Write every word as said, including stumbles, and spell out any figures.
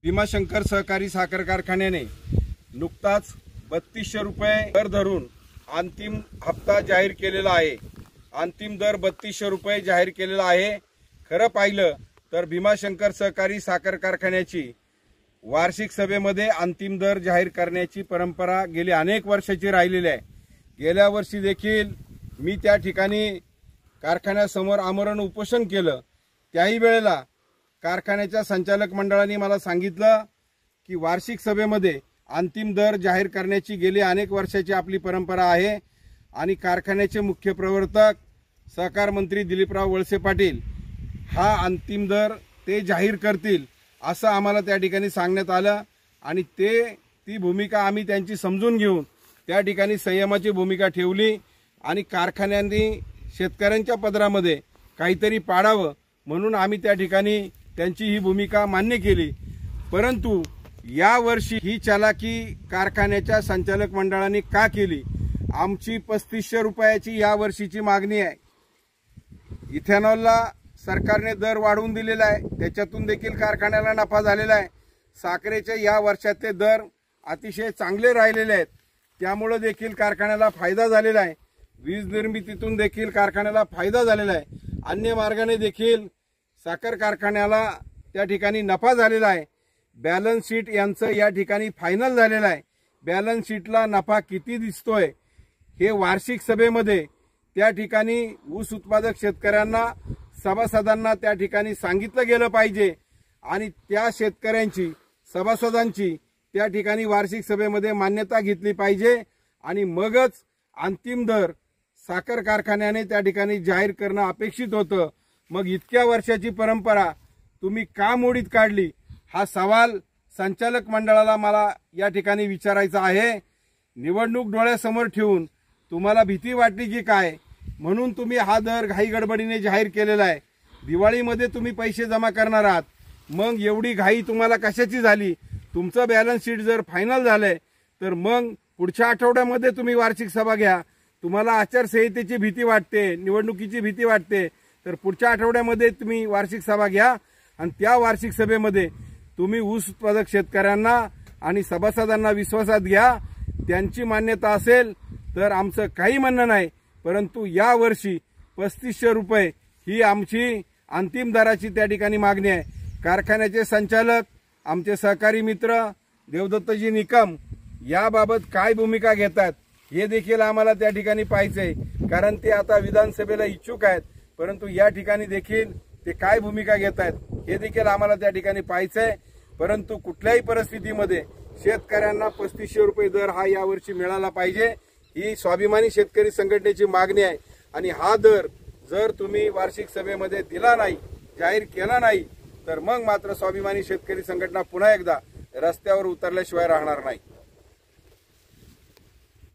भीमाशंकर सहकारी साखर कारखान्याने नुकताच बत्तीसशे रुपये दर धरून अंतिम हप्ता जाहीर केलेला आहे। अंतिम दर बत्तीसशे रुपये जाहीर केलेला आहे। खरं पाहिलं तर भीमाशंकर सहकारी साखर कारखान्याची वार्षिक सभेमध्ये अंतिम दर जाहीर करण्याची परंपरा गेली अनेक वर्षाची राहिलेली आहे। गेल्या वर्षी देखील मी त्या ठिकाणी कारखान्यासमोर आमरण उपोषण केलं। त्याही वेळेला कारखान्याच्या संचालक मंडळाने मला सांगितलं की वार्षिक सभेमध्ये अंतिम दर जाहीर करण्याची गेली अनेक वर्षाची आपली परंपरा आहे आणि कारखान्याचे मुख्य प्रवर्तक सहकार मंत्री दिलीपराव वळसे पाटील हा अंतिम दर ते जाहीर करतील असं आम्हाला त्या ठिकाणी सांगण्यात आलं आणि ते ती भूमिका आम्ही त्यांची समजून घेऊन त्या ठिकाणी संयमाची भूमिका ठेवली आणि कारखान्यांनी शेतकऱ्यांच्या पदरामध्ये काहीतरी पाडावं म्हणून आम्ही त्या ठिकाणी त्यांची ही भूमिका मान्य केली। परंतु या वर्षी ही चालाकी कारखान्याच्या संचालक मंडळाने का केली? आमची पस्तीसशे रुपयाची या वर्षीची मागणी आहे। इथेनॉलला सरकारने दर वाढवून दिलेला आहे, त्याच्यातून देखील कारखान्याला नफा झालेला आहे। साखरेचे या वर्षाचे दर अतिशय चांगले राहिलेले आहेत, त्यामुळे देखील कारखान्याला फायदा झालेला आहे। वीज निर्मितीतून देखील कारखान्याला फायदा झालेला आहे। अन्य मार्गाने देखील साखर कारखान्याला त्या ठिकाणी नफा झालेला आहे। बॅलन्स शीट यांचं या ठिकाणी फायनल झालेलं आहे। बॅलन्स शीटला नफा किती दिसतोय हे वार्षिक सभेमध्ये त्या ठिकाणी ऊस उत्पादक शेतकऱ्यांना सभासदांना त्या ठिकाणी सांगितलं गेलं पाहिजे आणि त्या शेतकऱ्यांची सभासदांची त्या ठिकाणी वार्षिक सभेमध्ये मान्यता घेतली पाहिजे आणि मगच अंतिम दर साखर कारखान्याने त्या ठिकाणी जाहीर करणं अपेक्षित होतं। मग इतक्या वर्षाची परंपरा तुम्ही का मोडीत काढली हा सवाल संचालक मंडळाला मला या ठिकाणी विचारायचा आहे। निवडणूक डोळ्यासमोर ठेवून तुम्हाला भीती वाटली की काय म्हणून तुम्ही हा दर घाई गडबडीने जाहीर केलेला आहे। दिवाळीमध्ये तुम्ही पैसे जमा करणार आहात, मग एवढी घाई तुम्हाला कशाची झाली? तुमचं बॅलन्स शीट जर फायनल झालंय तर मग पुढच्या आठवड्यामध्ये तुम्ही वार्षिक सभा घ्या। तुम्हाला आचारसंहितेची भीती वाटते, निवडणुकीची भीती वाटते, तर पुढच्या आठवड्यामध्ये तुम्ही वार्षिक सभा घ्या आणि त्या वार्षिक सभेमध्ये तुम्ही ऊस उत्पादक शेतकऱ्यांना आणि सभासदांना विश्वासात घ्या। त्यांची मान्यता असेल तर आमचं काही म्हणणं नाही, परंतु या वर्षी पस्तीसशे रुपये ही आमची अंतिम दराची त्या ठिकाणी मागणी आहे। कारखान्याचे संचालक आमचे सहकारी मित्र देवदत्तजी निकम याबाबत काय भूमिका घेतात हे देखील आम्हाला त्या ठिकाणी पाहायचंय, कारण ते आता विधानसभेला इच्छुक आहेत, परंतु या ठिकाणी देखील ते काय भूमिका घेत आहेत हे देखील आम्हाला त्या ठिकाणी पाहायचंय। परंतु कुठल्याही परिस्थितीमध्ये शेतकऱ्यांना पस्तीसशे रुपये दर हा यावर्षी मिळाला पाहिजे ही स्वाभिमानी शेतकरी संघटनेची मागणी आहे आणि हा दर जर तुम्ही वार्षिक सभेमध्ये दिला नाही, जाहीर केला नाही, तर मग मात्र स्वाभिमानी शेतकरी संघटना पुन्हा एकदा रस्त्यावर उतरल्याशिवाय राहणार नाही।